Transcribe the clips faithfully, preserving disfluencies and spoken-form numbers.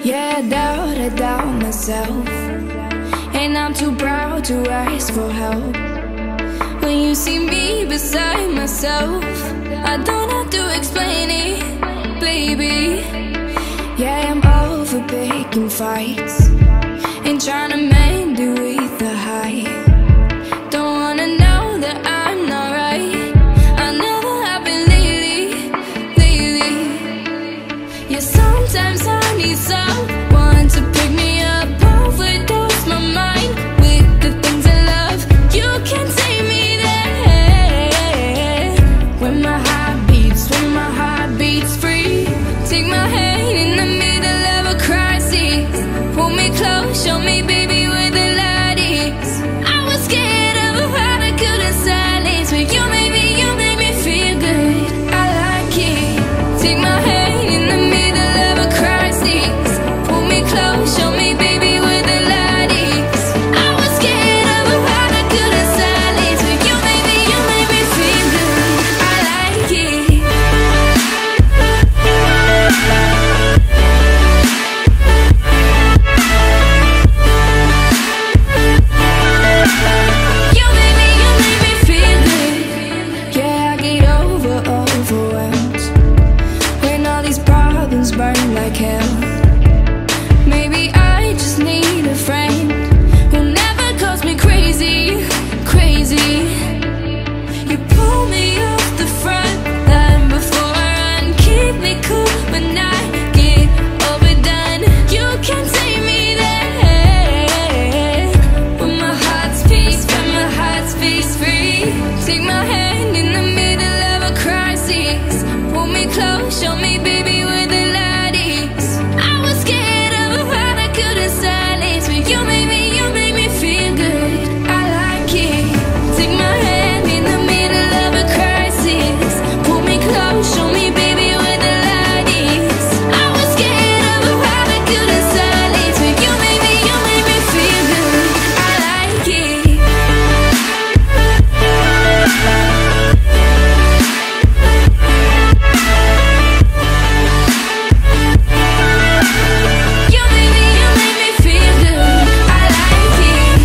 Yeah, I doubt, I doubt myself, and I'm too proud to ask for help. When you see me beside myself, I don't have to explain it, baby. Yeah, I'm over picking fights and trying to mend it with the high. Don't wanna know that I'm not right. I never have been lately, lately. Yeah, sometimes I need someone to pick me up, overdose my mind with the things I love. You can take me there when my heart beats, when my heart beats free. Take my hand in the middle of a crisis, pull me close, show me, baby, where the light is. I was scared of how I couldn't silence, but you made me, you made me feel good. I like it. Take my hand in the middle of a crisis, pull me close, show me, baby, where the light is. I was scared of how I couldn't silence, but you made me, you made me feel good. I like it. You made me, you made me feel good. Yeah, I get over, overwhelmed when all these problems burn like hell. Maybe I just need a friend who'll never calls me crazy, crazy. You pull me off the front line before I run, keep me cool when I get overdone. You can take me there when my heart's peace, when my heart's peace free. Take my hand in the middle of a crisis, pull me close, show me, baby, where the light is. I was scared of how I couldn't silence, but you made me, you made me feel good. I like it. Take my hand in the middle of a crisis, pull me close, show me, baby, where the light is. I was scared of how I couldn't silence, but you made me, you made me feel good. I like it. You made me, you made me feel good. I like it.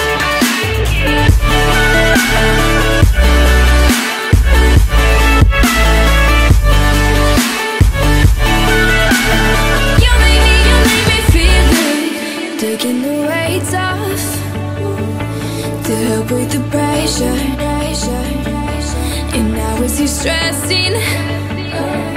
You made me, you made me feel good. Taking the weights off to help with the pressure, and now it's you stressing.